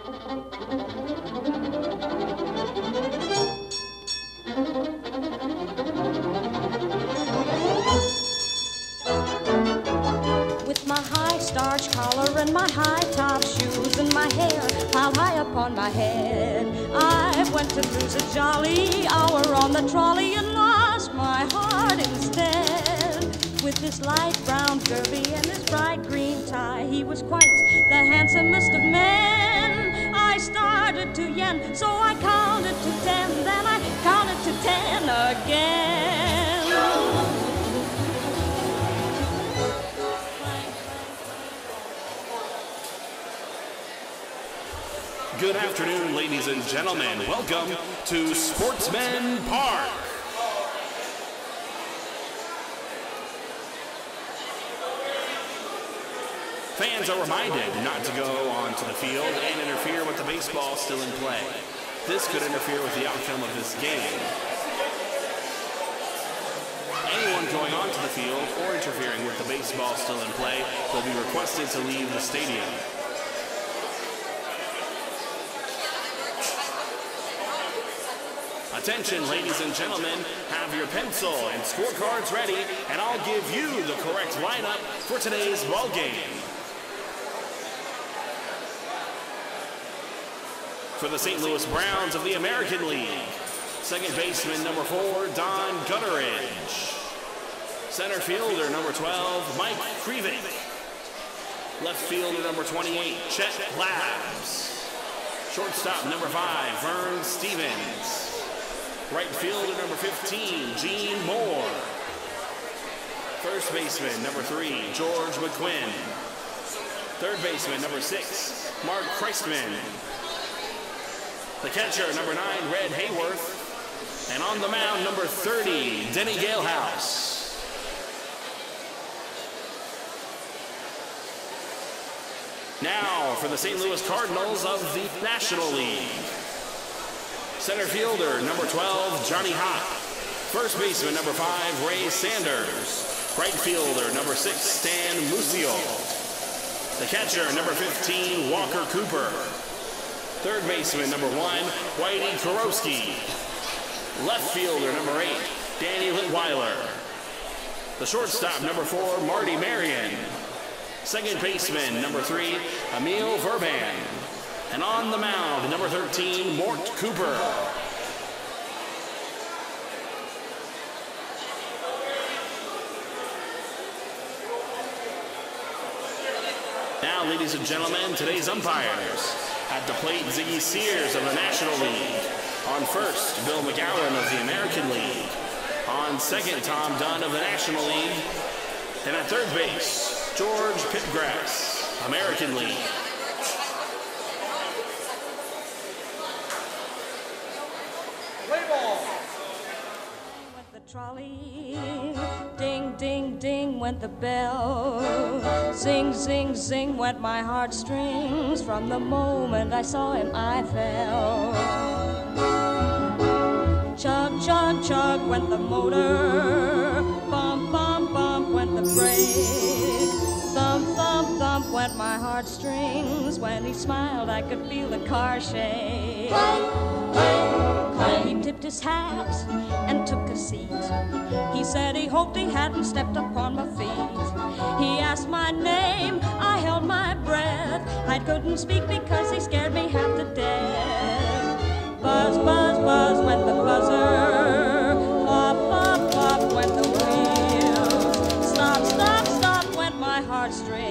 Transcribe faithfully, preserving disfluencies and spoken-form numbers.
With my high starch collar and my high top shoes and my hair piled high upon my head, I went to lose a jolly hour on the trolley and lost my heart instead. With his light brown derby and his bright green tie, he was quite the handsomest of men. I started to yen, so I counted to ten, then I counted to ten again. Good afternoon, ladies and gentlemen. Welcome to Sportsman Park. Fans are reminded not to go onto the field and interfere with the baseball still in play. This could interfere with the outcome of this game. Anyone going onto the field or interfering with the baseball still in play will be requested to leave the stadium. Attention, ladies and gentlemen, have your pencil and scorecards ready, and I'll give you the correct lineup for today's ball game. For the Saint Louis Browns of the American League, second baseman number four, Don Gutteridge. Center fielder number twelve, Mike Krivik. Left fielder number twenty-eight, Chet Labs. Shortstop number five, Vern Stevens. Right fielder number fifteen, Gene Moore. First baseman number three, George McQuinn. Third baseman number six, Mark Christman. The catcher number nine, Red Hayworth. And on the mound number thirty, Denny Galehouse. Now for the Saint Louis Cardinals of the National League. Center fielder, number twelve, Johnny Hott. First baseman, number five, Ray Sanders. Right fielder, number six, Stan Musial. The catcher, number fifteen, Walker Cooper. Third baseman, number one, Whitey Kurowski. Left fielder, number eight, Danny Litweiler. The shortstop, number four, Marty Marion. Second baseman, number three, Emil Verban. And on the mound, number thirteen, Mort Cooper. Now, ladies and gentlemen, today's umpires. At the plate, Ziggy Sears of the National League. On first, Bill McGowan of the American League. On second, Tom Dunn of the National League. And at third base, George Pipgrass, American League. Trolley, ding, ding, ding went the bell. Zing, zing, zing went my heartstrings. From the moment I saw him, I fell. Chug, chug, chug went the motor. Bump, bump, bump went the brake. Thump, thump, thump went my heartstrings. When he smiled, I could feel the car shake. Clank, clank, clank. He tipped his hat and took a seat. He said he hoped he hadn't stepped upon my feet. He asked my name, I held my breath. I couldn't speak because he scared me half to death. Buzz, buzz, buzz went the buzzer. Pop, pop, pop went the wheels. Stop, stop, stop went my heartstrings.